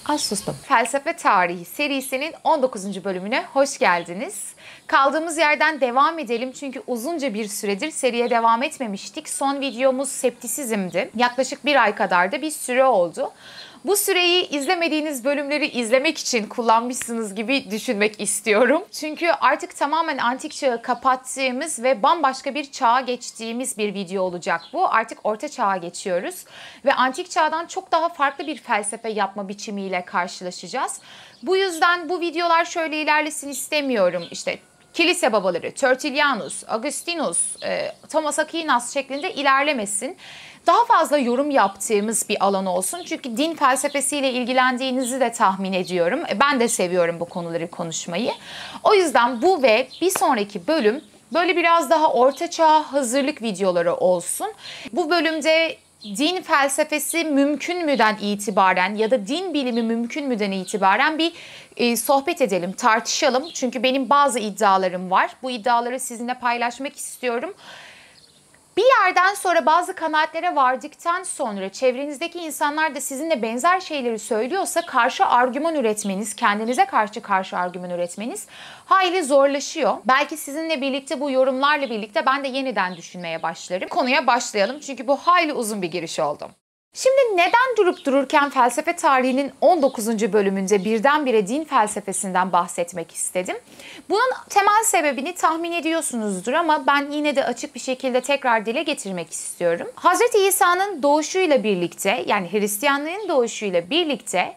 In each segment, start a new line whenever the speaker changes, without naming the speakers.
Az sustum. Felsefe Tarihi serisinin 19. bölümüne hoş geldiniz. Kaldığımız yerden devam edelim çünkü uzunca bir süredir seriye devam etmemiştik. Son videomuz septisizmdi. Yaklaşık bir ay kadar da bir süre oldu. Bu süreyi izlemediğiniz bölümleri izlemek için kullanmışsınız gibi düşünmek istiyorum. Çünkü artık tamamen antik çağı kapattığımız ve bambaşka bir çağa geçtiğimiz bir video olacak bu. Artık orta çağa geçiyoruz ve antik çağdan çok daha farklı bir felsefe yapma biçimiyle karşılaşacağız. Bu yüzden bu videolar şöyle ilerlesin istemiyorum. İşte kilise babaları, Tertullianus, Augustinus, Thomas Aquinas şeklinde ilerlemesin. Daha fazla yorum yaptığımız bir alan olsun. Çünkü din felsefesiyle ilgilendiğinizi de tahmin ediyorum. Ben de seviyorum bu konuları konuşmayı. O yüzden bu ve bir sonraki bölüm böyle biraz daha orta çağ hazırlık videoları olsun. Bu bölümde din felsefesi mümkün müden itibaren ya da din bilimi mümkün müden itibaren bir sohbet edelim, tartışalım. Çünkü benim bazı iddialarım var. Bu iddiaları sizinle paylaşmak istiyorum. Bir yerden sonra bazı kanaatlere vardıktan sonra çevrenizdeki insanlar da sizinle benzer şeyleri söylüyorsa karşı argüman üretmeniz, kendinize karşı argüman üretmeniz hayli zorlaşıyor. Belki sizinle birlikte bu yorumlarla birlikte ben de yeniden düşünmeye başlarım. Konuya başlayalım çünkü bu hayli uzun bir giriş oldu. Şimdi neden durup dururken felsefe tarihinin 19. bölümünde birdenbire din felsefesinden bahsetmek istedim? Bunun temel sebebini tahmin ediyorsunuzdur ama ben yine de açık bir şekilde tekrar dile getirmek istiyorum. Hz. İsa'nın doğuşuyla birlikte, yani Hristiyanlığın doğuşuyla birlikte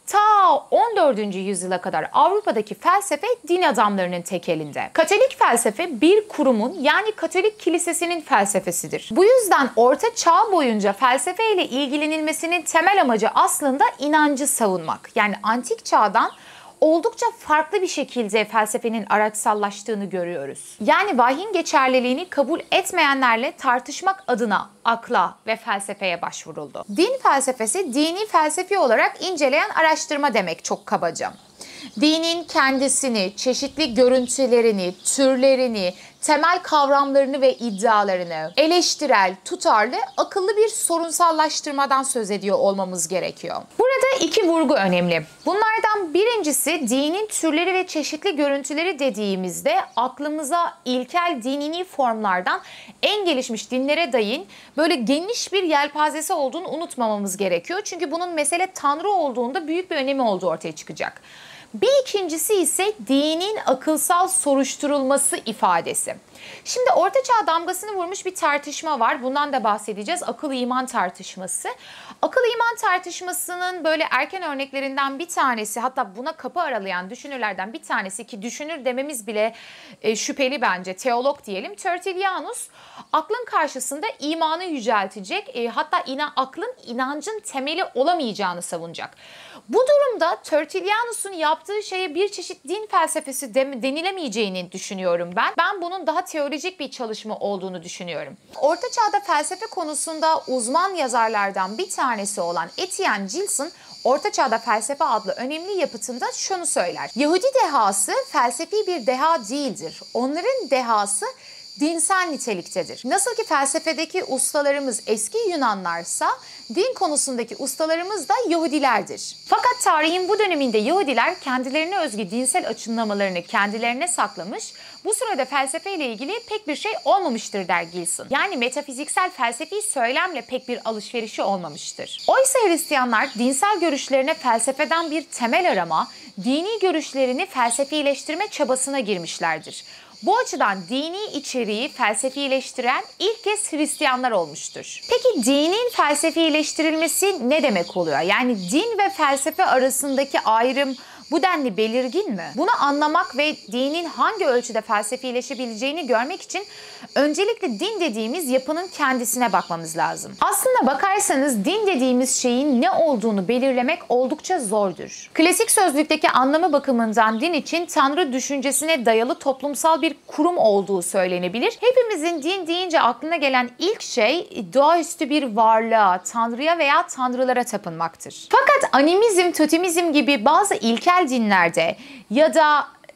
ta 14. yüzyıla kadar Avrupa'daki felsefe din adamlarının tek elinde. Katolik felsefe bir kurumun, yani Katolik kilisesinin felsefesidir. Bu yüzden Orta Çağ boyunca felsefeyle ilgilenilmesinin temel amacı aslında inancı savunmak. Yani antik çağdan oldukça farklı bir şekilde felsefenin araçsallaştığını görüyoruz. Yani vahyin geçerliliğini kabul etmeyenlerle tartışmak adına akla ve felsefeye başvuruldu. Din felsefesi, dini felsefi olarak inceleyen araştırma demek çok kabaca. Dinin kendisini, çeşitli görüntülerini, türlerini, temel kavramlarını ve iddialarını eleştirel, tutarlı, akıllı bir sorunsallaştırmadan söz ediyor olmamız gerekiyor. Burada iki vurgu önemli. Bunlardan birincisi dinin türleri ve çeşitli görüntüleri dediğimizde aklımıza ilkel dini formlardan en gelişmiş dinlere dayin böyle geniş bir yelpazesi olduğunu unutmamamız gerekiyor. Çünkü bunun mesele Tanrı olduğunda büyük bir önemi olduğu ortaya çıkacak. Bir ikincisi ise dinin akılsal soruşturulması ifadesi. Şimdi Orta Çağ damgasını vurmuş bir tartışma var. Bundan da bahsedeceğiz. Akıl-iman tartışması. Akıl-iman tartışmasının böyle erken örneklerinden bir tanesi, hatta buna kapı aralayan düşünürlerden bir tanesi ki düşünür dememiz bile şüpheli bence, teolog diyelim, Tertullianus aklın karşısında imanı yüceltecek, hatta aklın inancın temeli olamayacağını savunacak. Bu durumda Tertullianus'un yaptığı şeye bir çeşit din felsefesi denilemeyeceğini düşünüyorum ben. Ben bunun daha teolojik bir çalışma olduğunu düşünüyorum. Orta Çağ'da felsefe konusunda uzman yazarlardan bir tanesi olan Etienne Gilson, Orta Çağ'da Felsefe adlı önemli yapıtında şunu söyler. Yahudi dehası felsefi bir deha değildir. Onların dehası dinsel niteliktedir. Nasıl ki felsefedeki ustalarımız eski Yunanlarsa, din konusundaki ustalarımız da Yahudilerdir. Fakat tarihin bu döneminde Yahudiler kendilerine özgü dinsel açınlamalarını kendilerine saklamış, bu sırada felsefeyle ilgili pek bir şey olmamıştır der Gilson. Yani metafiziksel felsefi söylemle pek bir alışverişi olmamıştır. Oysa Hristiyanlar dinsel görüşlerine felsefeden bir temel arama, dini görüşlerini felsefileştirme çabasına girmişlerdir. Bu açıdan dini içeriği felsefileştiren ilk kez Hristiyanlar olmuştur. Peki dinin felsefileştirilmesi ne demek oluyor? Yani din ve felsefe arasındaki ayrım bu denli belirgin mi? Bunu anlamak ve dinin hangi ölçüde felsefileşebileceğini görmek için öncelikle din dediğimiz yapının kendisine bakmamız lazım. Aslında bakarsanız din dediğimiz şeyin ne olduğunu belirlemek oldukça zordur. Klasik sözlükteki anlamı bakımından din için Tanrı düşüncesine dayalı toplumsal bir kurum olduğu söylenebilir. Hepimizin din deyince aklına gelen ilk şey doğaüstü bir varlığa, Tanrı'ya veya tanrılara tapınmaktır. Fakat animizm, totemizm gibi bazı ilkel dinlerde ya da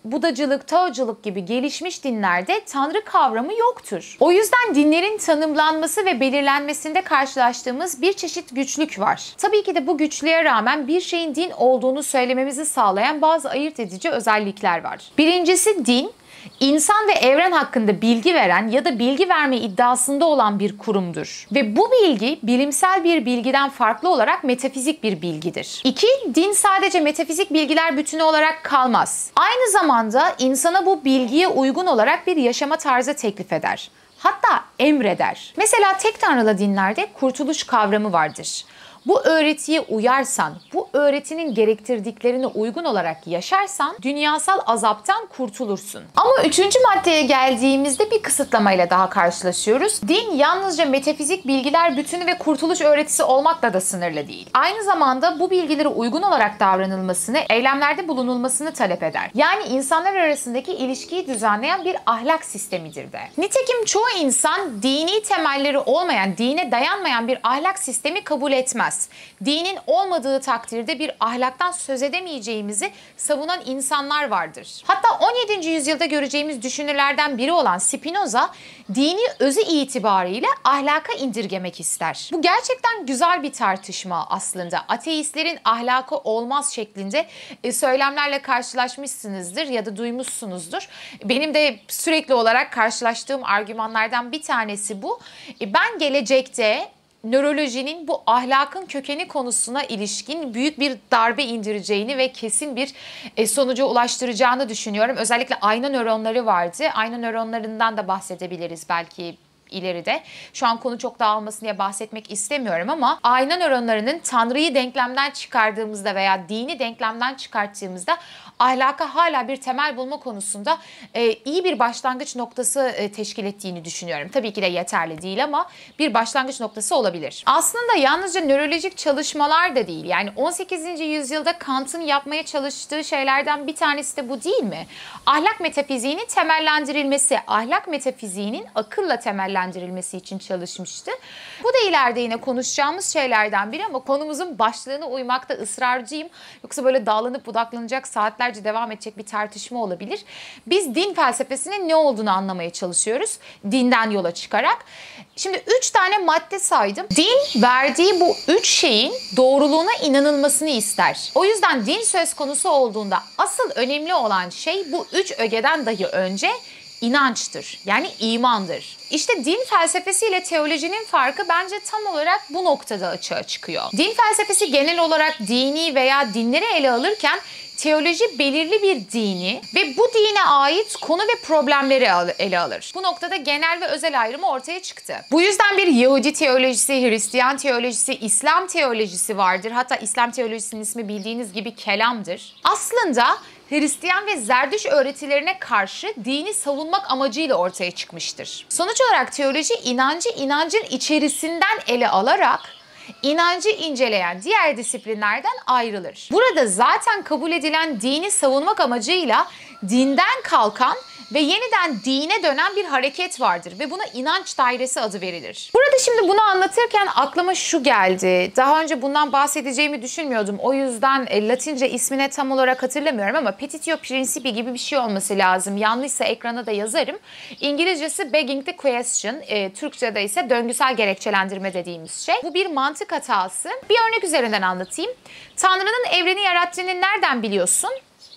Budacılık, Taoculuk gibi gelişmiş dinlerde Tanrı kavramı yoktur. O yüzden dinlerin tanımlanması ve belirlenmesinde karşılaştığımız bir çeşit güçlük var. Tabii ki de bu güçlüğe rağmen bir şeyin din olduğunu söylememizi sağlayan bazı ayırt edici özellikler var. Birincisi, din, İnsan ve evren hakkında bilgi veren ya da bilgi verme iddiasında olan bir kurumdur. Ve bu bilgi bilimsel bir bilgiden farklı olarak metafizik bir bilgidir. 2. Din sadece metafizik bilgiler bütünü olarak kalmaz. Aynı zamanda insana bu bilgiye uygun olarak bir yaşama tarzı teklif eder. Hatta emreder. Mesela tek tanrılı dinlerde kurtuluş kavramı vardır. Bu öğretiye uyarsan, bu öğretinin gerektirdiklerine uygun olarak yaşarsan dünyasal azaptan kurtulursun. Ama 3. maddeye geldiğimizde bir kısıtlamayla daha karşılaşıyoruz. Din yalnızca metafizik bilgiler bütünü ve kurtuluş öğretisi olmakla da sınırlı değil. Aynı zamanda bu bilgilere uygun olarak davranılmasını, eylemlerde bulunulmasını talep eder. Yani insanlar arasındaki ilişkiyi düzenleyen bir ahlak sistemidir de. Nitekim çoğu insan dini temelleri olmayan, dine dayanmayan bir ahlak sistemi kabul etmez. Dinin olmadığı takdirde bir ahlaktan söz edemeyeceğimizi savunan insanlar vardır. Hatta 17. yüzyılda göreceğimiz düşünürlerden biri olan Spinoza, dini özü itibariyle ahlaka indirgemek ister. Bu gerçekten güzel bir tartışma aslında. Ateistlerin ahlakı olmaz şeklinde söylemlerle karşılaşmışsınızdır ya da duymuşsunuzdur. Benim de sürekli olarak karşılaştığım argümanlardan bir tanesi bu. Ben gelecekte nörolojinin bu ahlakın kökeni konusuna ilişkin büyük bir darbe indireceğini ve kesin bir sonuca ulaştıracağını düşünüyorum. Özellikle ayna nöronları vardı. Ayna nöronlarından da bahsedebiliriz belki ileride. Şu an konu çok dağılmasın diye bahsetmek istemiyorum ama ayna nöronlarının Tanrı'yı denklemden çıkardığımızda veya dini denklemden çıkarttığımızda ahlaka hala bir temel bulma konusunda iyi bir başlangıç noktası teşkil ettiğini düşünüyorum. Tabii ki de yeterli değil ama bir başlangıç noktası olabilir. Aslında yalnızca nörolojik çalışmalar da değil. Yani 18. yüzyılda Kant'ın yapmaya çalıştığı şeylerden bir tanesi de bu değil mi? Ahlak metafiziğinin temellendirilmesi, ahlak metafiziğinin akılla temellendirilmesi için çalışmıştı. Bu da ileride yine konuşacağımız şeylerden biri ama konumuzun başlığına uymakta ısrarcıyım. Yoksa böyle dağlanıp budaklanacak, saatlerce devam edecek bir tartışma olabilir. Biz din felsefesinin ne olduğunu anlamaya çalışıyoruz. Dinden yola çıkarak. Şimdi 3 tane madde saydım. Din verdiği bu 3 şeyin doğruluğuna inanılmasını ister. O yüzden din söz konusu olduğunda asıl önemli olan şey bu 3 ögeden dahi önce inançtır. Yani imandır. İşte din felsefesiyle teolojinin farkı bence tam olarak bu noktada açığa çıkıyor. Din felsefesi genel olarak dini veya dinleri ele alırken teoloji belirli bir dini ve bu dine ait konu ve problemleri ele alır. Bu noktada genel ve özel ayrımı ortaya çıktı. Bu yüzden bir Yahudi teolojisi, Hristiyan teolojisi, İslam teolojisi vardır. Hatta İslam teolojisinin ismi bildiğiniz gibi kelamdır. Aslında Hristiyan ve Zerdüş öğretilerine karşı dini savunmak amacıyla ortaya çıkmıştır. Sonuç olarak teoloji inancın içerisinden ele alarak inancı inceleyen diğer disiplinlerden ayrılır. Burada zaten kabul edilen dini savunmak amacıyla dinden kalkan ve yeniden dine dönen bir hareket vardır ve buna inanç dairesi adı verilir. Burada şimdi bunu anlatırken aklıma şu geldi. Daha önce bundan bahsedeceğimi düşünmüyordum. O yüzden Latince ismini tam olarak hatırlamıyorum ama Petitio Principii gibi bir şey olması lazım. Yanlışsa ekrana da yazarım. İngilizcesi begging the question, Türkçe'de ise döngüsel gerekçelendirme dediğimiz şey. Bu bir mantık hatası. Bir örnek üzerinden anlatayım. Tanrı'nın evreni yarattığını nereden biliyorsun?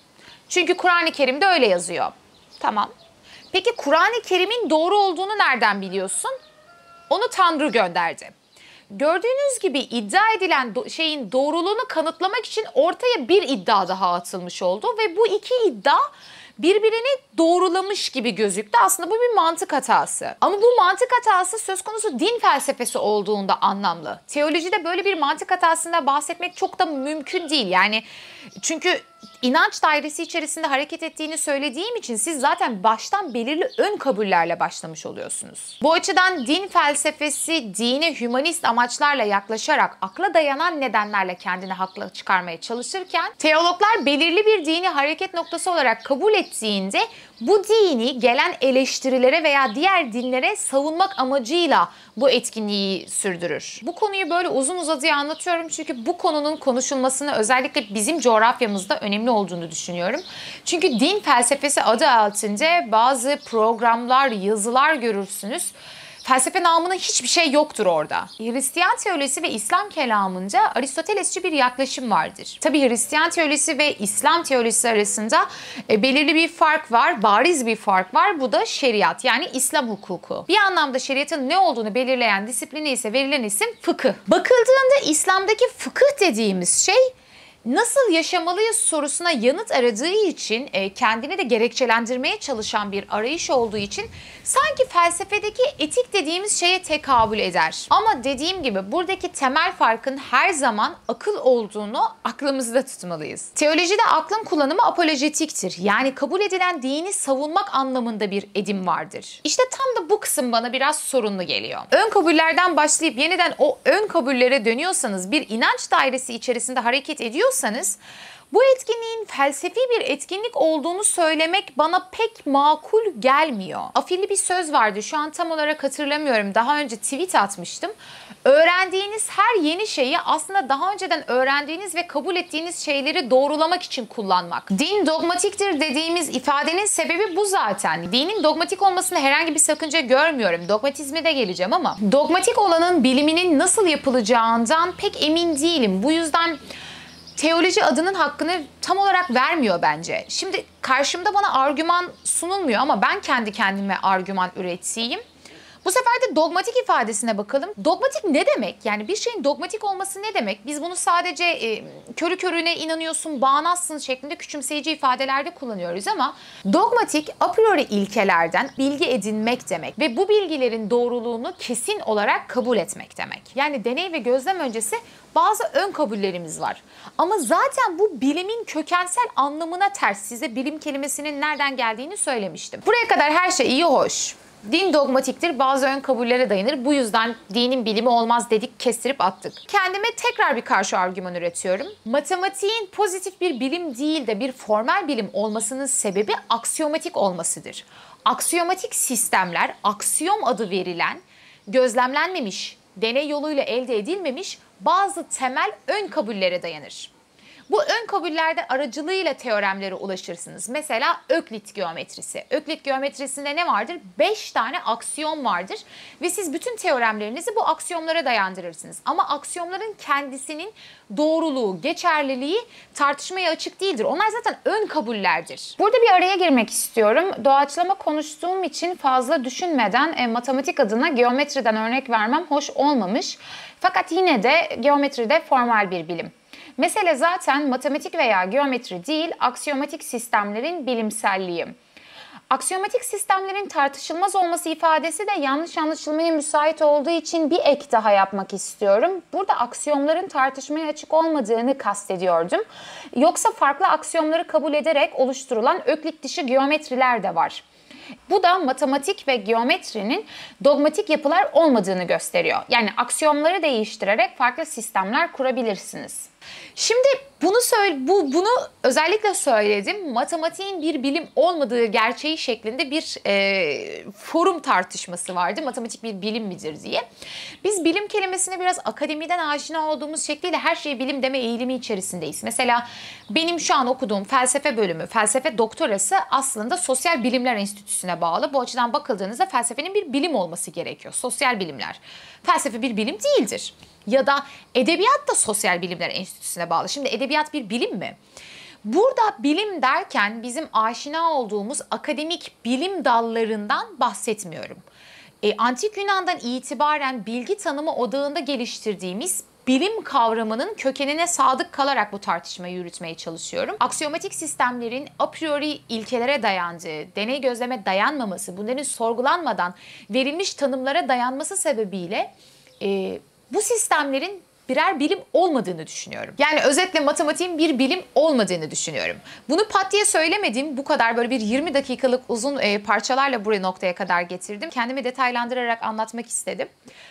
Çünkü Kur'an-ı Kerim'de öyle yazıyor. Tamam. Peki Kur'an-ı Kerim'in doğru olduğunu nereden biliyorsun? Onu Tanrı gönderdi. Gördüğünüz gibi iddia edilen şeyin doğruluğunu kanıtlamak için ortaya bir iddia daha atılmış oldu ve bu iki iddia birbirini doğrulamış gibi gözüktü. Aslında bu bir mantık hatası. Ama bu mantık hatası söz konusu din felsefesi olduğunda anlamlı. Teolojide böyle bir mantık hatasında bahsetmek çok da mümkün değil. Yani çünkü inanç dairesi içerisinde hareket ettiğini söylediğim için siz zaten baştan belirli ön kabullerle başlamış oluyorsunuz. Bu açıdan din felsefesi dine hümanist amaçlarla yaklaşarak akla dayanan nedenlerle kendini haklı çıkarmaya çalışırken teologlar belirli bir dini hareket noktası olarak kabul ettiğinde bu dini gelen eleştirilere veya diğer dinlere savunmak amacıyla bu etkinliği sürdürür. Bu konuyu böyle uzun uzadıya anlatıyorum çünkü bu konunun konuşulmasını özellikle bizim coğrafyamızda önemli önemli olduğunu düşünüyorum. Çünkü din felsefesi adı altında bazı programlar, yazılar görürsünüz. Felsefe namına hiçbir şey yoktur orada. Hristiyan teolojisi ve İslam kelamınca Aristotelesçi bir yaklaşım vardır. Tabii Hristiyan teolojisi ve İslam teolojisi arasında belirli bir fark var, bariz bir fark var. Bu da şeriat, yani İslam hukuku. Bir anlamda şeriatın ne olduğunu belirleyen disipline ise verilen isim fıkıh. Bakıldığında İslam'daki fıkıh dediğimiz şey, nasıl yaşamalıyız sorusuna yanıt aradığı için, kendini de gerekçelendirmeye çalışan bir arayış olduğu için sanki felsefedeki etik dediğimiz şeye tekabül eder. Ama dediğim gibi buradaki temel farkın her zaman akıl olduğunu aklımızda tutmalıyız. Teolojide aklın kullanımı apolojetiktir. Yani kabul edilen dini savunmak anlamında bir edim vardır. İşte tam da bu kısım bana biraz sorunlu geliyor. Ön kabullerden başlayıp yeniden o ön kabullere dönüyorsanız, bir inanç dairesi içerisinde hareket ediyorsanız, bu etkinliğin felsefi bir etkinlik olduğunu söylemek bana pek makul gelmiyor. Afilli bir söz vardı, şu an tam olarak hatırlamıyorum. Daha önce tweet atmıştım. Öğrendiğiniz her yeni şeyi aslında daha önceden öğrendiğiniz ve kabul ettiğiniz şeyleri doğrulamak için kullanmak. Din dogmatiktir dediğimiz ifadenin sebebi bu zaten. Dinin dogmatik olmasında herhangi bir sakınca görmüyorum. Dogmatizme de geleceğim ama dogmatik olanın biliminin nasıl yapılacağından pek emin değilim. Bu yüzden teoloji adının hakkını tam olarak vermiyor bence. Şimdi karşımda bana argüman sunulmuyor ama ben kendi kendime argüman üreteyim. Bu sefer de dogmatik ifadesine bakalım. Dogmatik ne demek? Yani bir şeyin dogmatik olması ne demek? Biz bunu sadece körü körüne inanıyorsun, bağnazsın şeklinde küçümseyici ifadelerde kullanıyoruz ama dogmatik a priori ilkelerden bilgi edinmek demek ve bu bilgilerin doğruluğunu kesin olarak kabul etmek demek. Yani deney ve gözlem öncesi bazı ön kabullerimiz var. Ama zaten bu bilimin kökensel anlamına ters. Size bilim kelimesinin nereden geldiğini söylemiştim. Buraya kadar her şey iyi, hoş. Din dogmatiktir, bazı ön kabullere dayanır. Bu yüzden dinin bilimi olmaz dedik, kestirip attık. Kendime tekrar bir karşı argüman üretiyorum. Matematiğin pozitif bir bilim değil de bir formel bilim olmasının sebebi aksiyomatik olmasıdır. Aksiyomatik sistemler, aksiyom adı verilen, gözlemlenmemiş, deney yoluyla elde edilmemiş bazı temel ön kabullere dayanır. Bu ön kabullerde aracılığıyla teoremlere ulaşırsınız. Mesela Öklit geometrisi. Öklit geometrisinde ne vardır? 5 tane aksiyom vardır ve siz bütün teoremlerinizi bu aksiyomlara dayandırırsınız. Ama aksiyomların kendisinin doğruluğu, geçerliliği tartışmaya açık değildir. Onlar zaten ön kabullerdir. Burada bir araya girmek istiyorum. Doğaçlama konuştuğum için fazla düşünmeden matematik adına geometriden örnek vermem hoş olmamış. Fakat yine de geometri de formal bir bilim. Mesele zaten matematik veya geometri değil, aksiyomatik sistemlerin bilimselliği. Aksiyomatik sistemlerin tartışılmaz olması ifadesi de yanlış anlaşılmaya müsait olduğu için bir ek daha yapmak istiyorum. Burada aksiyomların tartışmaya açık olmadığını kastediyordum. Yoksa farklı aksiyomları kabul ederek oluşturulan öklit dışı geometriler de var. Bu da matematik ve geometrinin dogmatik yapılar olmadığını gösteriyor. Yani aksiyomları değiştirerek farklı sistemler kurabilirsiniz. Şimdi bunu özellikle söyledim. Matematiğin bir bilim olmadığı gerçeği şeklinde bir forum tartışması vardı. Matematik bir bilim midir diye. Biz bilim kelimesine biraz akademiden aşina olduğumuz şekliyle her şeye bilim deme eğilimi içerisindeyiz. Mesela benim şu an okuduğum felsefe bölümü, felsefe doktorası aslında Sosyal Bilimler Enstitüsü'ne bağlı. Bu açıdan bakıldığınızda felsefenin bir bilim olması gerekiyor. Sosyal bilimler. Felsefe bir bilim değildir. Ya da edebiyat da Sosyal Bilimler Enstitüsü'ne bağlı. Şimdi edebiyat bir bilim mi? Burada bilim derken bizim aşina olduğumuz akademik bilim dallarından bahsetmiyorum. Antik Yunan'dan itibaren bilgi tanımı odağında geliştirdiğimiz bilim kavramının kökenine sadık kalarak bu tartışmayı yürütmeye çalışıyorum. Aksiyomatik sistemlerin a priori ilkelere dayandığı, deney gözleme dayanmaması, bunların sorgulanmadan verilmiş tanımlara dayanması sebebiyle bu sistemlerin birer bilim olmadığını düşünüyorum. Yani özetle matematiğin bir bilim olmadığını düşünüyorum. Bunu pat diye söylemedim. Bu kadar böyle bir 20 dakikalık uzun parçalarla buraya noktaya kadar getirdim. Kendimi detaylandırarak anlatmak istedim.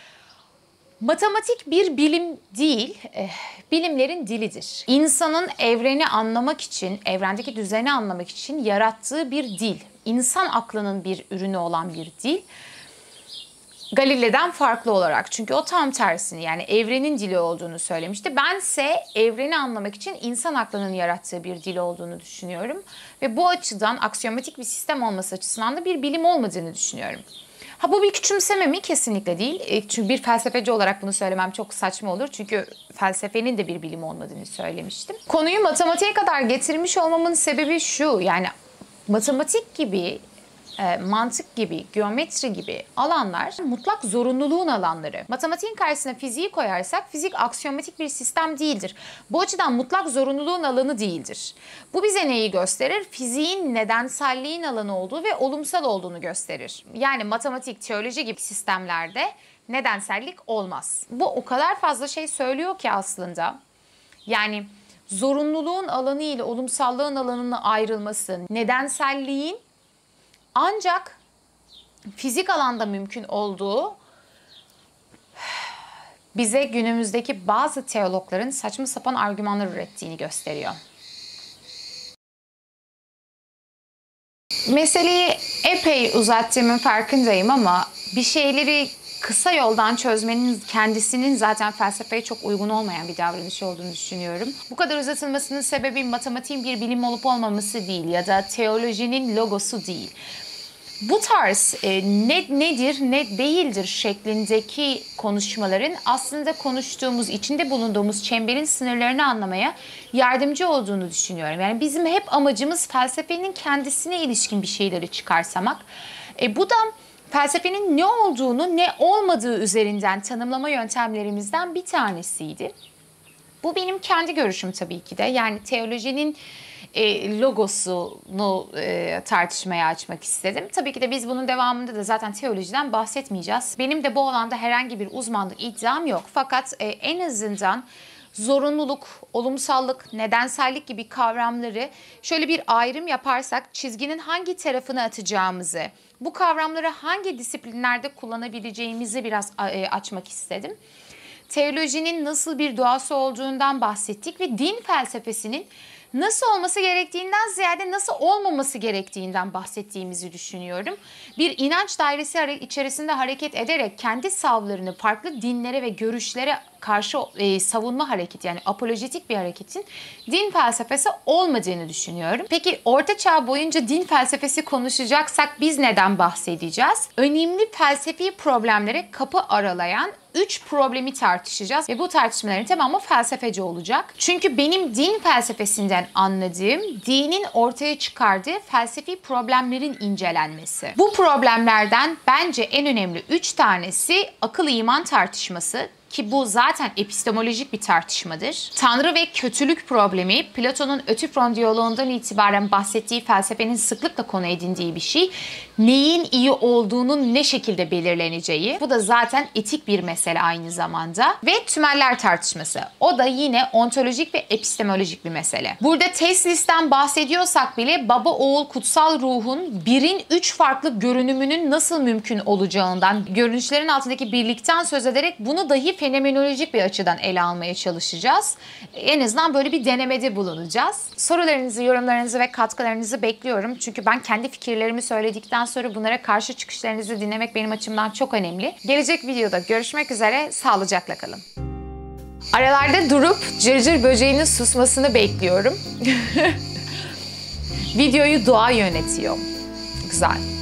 Matematik bir bilim değil, bilimlerin dilidir. İnsanın evreni anlamak için, evrendeki düzeni anlamak için yarattığı bir dil. İnsan aklının bir ürünü olan bir dil. Galile'den farklı olarak. Çünkü o tam tersini, yani evrenin dili olduğunu söylemişti. Bense evreni anlamak için insan aklının yarattığı bir dil olduğunu düşünüyorum. Ve bu açıdan aksiyomatik bir sistem olması açısından da bir bilim olmadığını düşünüyorum. Ha, bu bir küçümseme mi? Kesinlikle değil. Çünkü bir felsefeci olarak bunu söylemem çok saçma olur. Çünkü felsefenin de bir bilim olmadığını söylemiştim. Konuyu matematiğe kadar getirmiş olmamın sebebi şu. Yani matematik gibi, mantık gibi, geometri gibi alanlar mutlak zorunluluğun alanları. Matematiğin karşısına fiziği koyarsak fizik aksiyomatik bir sistem değildir. Bu açıdan mutlak zorunluluğun alanı değildir. Bu bize neyi gösterir? Fiziğin nedenselliğin alanı olduğu ve olumsal olduğunu gösterir. Yani matematik, teoloji gibi sistemlerde nedensellik olmaz. Bu o kadar fazla şey söylüyor ki aslında. Yani zorunluluğun alanı ile olumsallığın alanının ayrılması, nedenselliğin ancak fizik alanda mümkün olduğu bize günümüzdeki bazı teologların saçma sapan argümanlar ürettiğini gösteriyor. Meseleyi epey uzattığımın farkındayım ama bir şeyleri kısa yoldan çözmenin kendisinin zaten felsefeye çok uygun olmayan bir davranış olduğunu düşünüyorum. Bu kadar uzatılmasının sebebi matematiğin bir bilim olup olmaması değil ya da teolojinin logosu değil. Bu tarz nedir, ne değildir şeklindeki konuşmaların aslında konuştuğumuz, içinde bulunduğumuz çemberin sınırlarını anlamaya yardımcı olduğunu düşünüyorum. Yani bizim hep amacımız felsefenin kendisine ilişkin bir şeyleri çıkarsamak. Bu da felsefenin ne olduğunu, ne olmadığı üzerinden tanımlama yöntemlerimizden bir tanesiydi. Bu benim kendi görüşüm tabii ki de. Yani teolojinin logosunu tartışmaya açmak istedim. Tabii ki de biz bunun devamında da zaten teolojiden bahsetmeyeceğiz. Benim de bu alanda herhangi bir uzmanlık iddiam yok. Fakat en azından zorunluluk, olumsallık, nedensellik gibi kavramları şöyle bir ayrım yaparsak çizginin hangi tarafını atacağımızı, bu kavramları hangi disiplinlerde kullanabileceğimizi biraz açmak istedim. Teolojinin nasıl bir doğası olduğundan bahsettik ve din felsefesinin nasıl olması gerektiğinden ziyade nasıl olmaması gerektiğinden bahsettiğimizi düşünüyorum. Bir inanç dairesi içerisinde hareket ederek kendi savlarını farklı dinlere ve görüşlere karşı savunma hareketi, yani apolojetik bir hareketin din felsefesi olmadığını düşünüyorum. Peki Orta Çağ boyunca din felsefesi konuşacaksak biz neden bahsedeceğiz? Önemli felsefi problemlere kapı aralayan 3 problemi tartışacağız ve bu tartışmaların tamamı felsefece olacak. Çünkü benim din felsefesinden anladığım dinin ortaya çıkardığı felsefi problemlerin incelenmesi. Bu problemlerden bence en önemli 3 tanesi akıl iman tartışması. Ki bu zaten epistemolojik bir tartışmadır. Tanrı ve kötülük problemi, Platon'un Ötüfron diyaloğundan itibaren bahsettiği felsefenin sıklıkla konu edindiği bir şey. Neyin iyi olduğunun ne şekilde belirleneceği. Bu da zaten etik bir mesele aynı zamanda. Ve tümeller tartışması. O da yine ontolojik ve epistemolojik bir mesele. Burada Teslis'ten bahsediyorsak bile baba, oğul, kutsal ruhun birin 3 farklı görünümünün nasıl mümkün olacağından, görünüşlerin altındaki birlikten söz ederek bunu dahi fenomenolojik bir açıdan ele almaya çalışacağız. En azından böyle bir denemede bulunacağız. Sorularınızı, yorumlarınızı ve katkılarınızı bekliyorum. Çünkü ben kendi fikirlerimi söyledikten sonra bunlara karşı çıkışlarınızı dinlemek benim açımdan çok önemli. Gelecek videoda görüşmek üzere. Sağlıcakla kalın. Aralarda durup cırcır böceğinin susmasını bekliyorum. Videoyu doğa yönetiyor. Güzel.